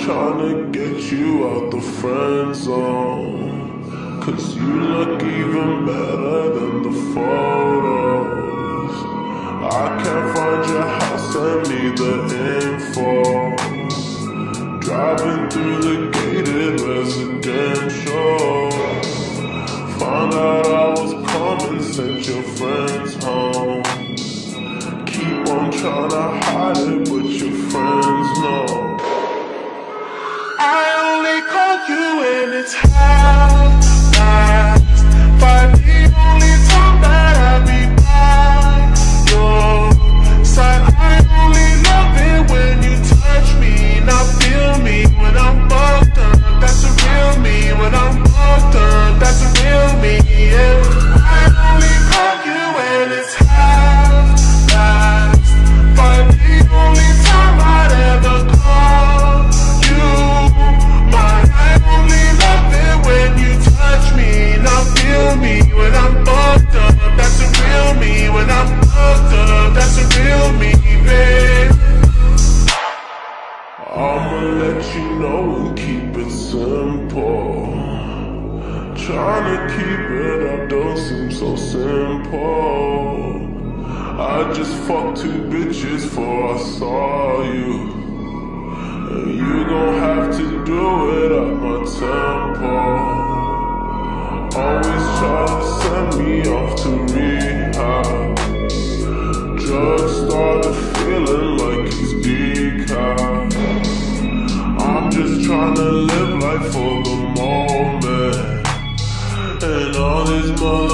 tryna get you out the friend zone, 'cause you look even better than the photos. I can't find your house, send me the info. Driving through the gated residential, found out I was coming, sent your friends home. Keep on tryna hide it, but your friends know. I only call you when it's half past 5. The only time that I be by your side. I only love it when you touch me, not feel me when I'm fucked up. That's a real me. When I'm fucked up, that's a real me, yeah. I only call you when it's half past 5. The only time I'd ever call you mine. I only love it when you touch me, not feel me when I'm fucked up. That's a real me. When I'm fucked up, that's a real me, babe. I'ma let you know and keep it simple. Tryna keep it up don't seem so simple. I just fucked 2 bitches before I saw you, and you gon' have to do it at my tempo. Always try to send me off to rehab. Drugs started feeling like it's decaf. I'm just tryna live life for the moment, and all this money